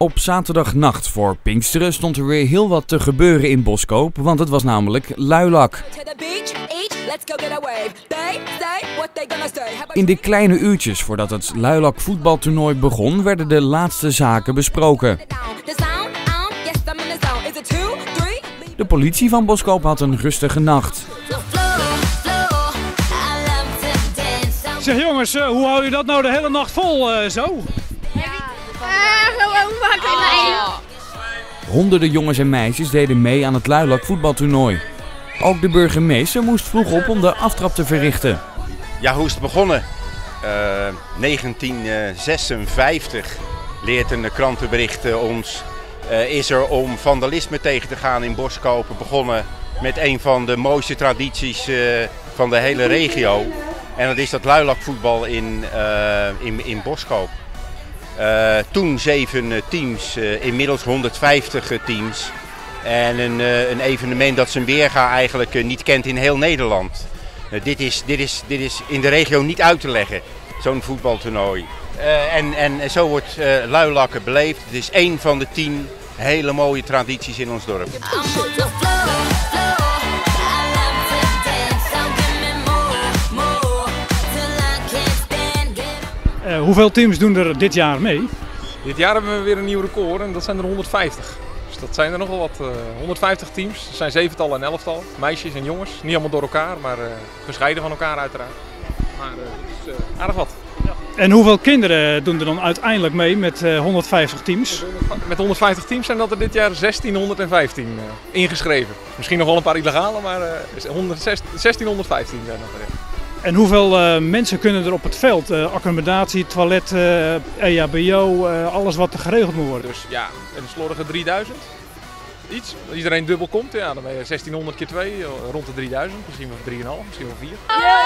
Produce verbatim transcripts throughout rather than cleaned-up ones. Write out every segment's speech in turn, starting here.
Op zaterdagnacht voor Pinksteren stond er weer heel wat te gebeuren in Boskoop, want het was namelijk luilak. In de kleine uurtjes voordat het luilak voetbaltoernooi begon, werden de laatste zaken besproken. De politie van Boskoop had een rustige nacht. Zeg jongens, hoe hou je dat nou de hele nacht vol uh, zo? Honderden jongens en meisjes deden mee aan het luilak voetbaltoernooi. Ook de burgemeester moest vroeg op om de aftrap te verrichten. Ja, hoe is het begonnen? Uh, negentien zesenvijftig leert een krantenbericht ons. Uh, is er om vandalisme tegen te gaan in Boskoop begonnen met een van de mooiste tradities uh, van de hele regio. En dat is dat luilakvoetbal in, uh, in, in Boskoop. Uh, toen zeven teams, uh, inmiddels honderdvijftig teams. En een, uh, een evenement dat zijn weerga eigenlijk uh, niet kent in heel Nederland. Uh, dit, is, dit, is, dit is in de regio niet uit te leggen, zo'n voetbaltoernooi. Uh, en, en zo wordt uh, luilakken beleefd. Het is één van de tien hele mooie tradities in ons dorp. Uh, hoeveel teams doen er dit jaar mee? Dit jaar hebben we weer een nieuw record en dat zijn er honderdvijftig. Dus dat zijn er nogal wat. Uh, honderdvijftig teams. Er zijn zevental en elftal. Meisjes en jongens. Niet allemaal door elkaar, maar uh, gescheiden van elkaar uiteraard. Maar uh, dat is uh, aardig wat. Ja. En hoeveel kinderen doen er dan uiteindelijk mee met uh, honderdvijftig teams? Met honderdvijftig teams zijn dat er dit jaar zestienhonderdvijftien uh, ingeschreven. Misschien nog wel een paar illegale, maar uh, zestienhonderdvijftien zijn dat er. En hoeveel uh, mensen kunnen er op het veld? Uh, accommodatie, toilet, uh, E H B O, uh, alles wat er geregeld moet worden? Dus ja, een slordige drieduizend. Iets. Als iedereen dubbel komt, ja, dan ben je zestienhonderd keer twee, rond de drieduizend. Misschien wel drie komma vijf, misschien wel vier.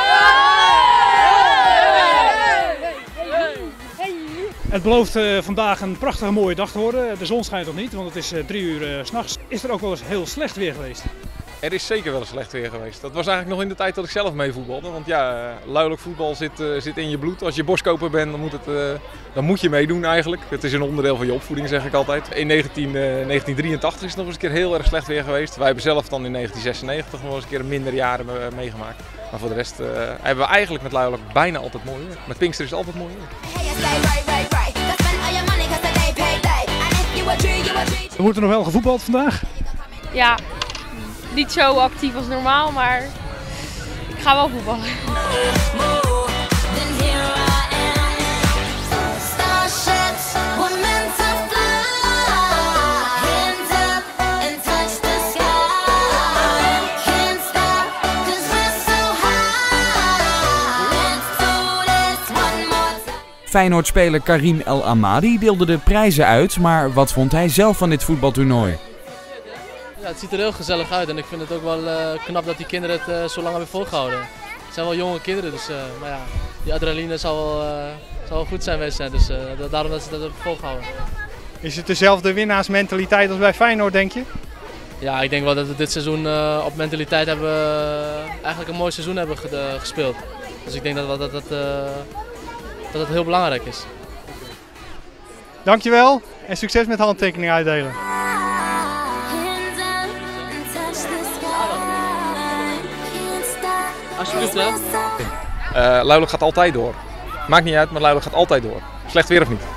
Het belooft uh, vandaag een prachtige mooie dag te worden. De zon schijnt nog niet, want het is uh, drie uur uh, 's nachts. Is er ook wel eens heel slecht weer geweest? Er is zeker wel eens slecht weer geweest. Dat was eigenlijk nog in de tijd dat ik zelf mee voetbalde. Want ja, luilak voetbal zit, uh, zit in je bloed. Als je boskoper bent, dan moet, het, uh, dan moet je meedoen eigenlijk. Het is een onderdeel van je opvoeding, zeg ik altijd. In negentien, uh, negentien drieëntachtig is het nog eens een keer heel erg slecht weer geweest. Wij hebben zelf dan in negentien zesennegentig nog eens een keer een minder jaren uh, meegemaakt. Maar voor de rest uh, hebben we eigenlijk met luilak bijna altijd mooi weer. Met Pinkster is het altijd mooi weer. Er wordt er nog wel gevoetbald vandaag? Ja. Niet zo actief als normaal, maar ik ga wel voetballen. Feyenoord-speler Karim El Amadi deelde de prijzen uit, maar wat vond hij zelf van dit voetbaltoernooi? Ja, het ziet er heel gezellig uit en ik vind het ook wel uh, knap dat die kinderen het uh, zo lang hebben volgehouden. Het zijn wel jonge kinderen, dus uh, maar ja, die adrenaline zal wel, uh, zal wel goed zijn geweest zijn, dus uh, daarom dat ze dat hebben volgehouden. Is het dezelfde winnaarsmentaliteit als bij Feyenoord, denk je? Ja, ik denk wel dat we dit seizoen uh, op mentaliteit hebben, uh, eigenlijk een mooi seizoen hebben ge uh, gespeeld. Dus ik denk dat dat, dat, dat, uh, dat het heel belangrijk is. Dankjewel en succes met handtekeningen uitdelen. Alsjeblieft, hè? Uh, luilak gaat altijd door. Maakt niet uit, maar luilak gaat altijd door. Slecht weer of niet.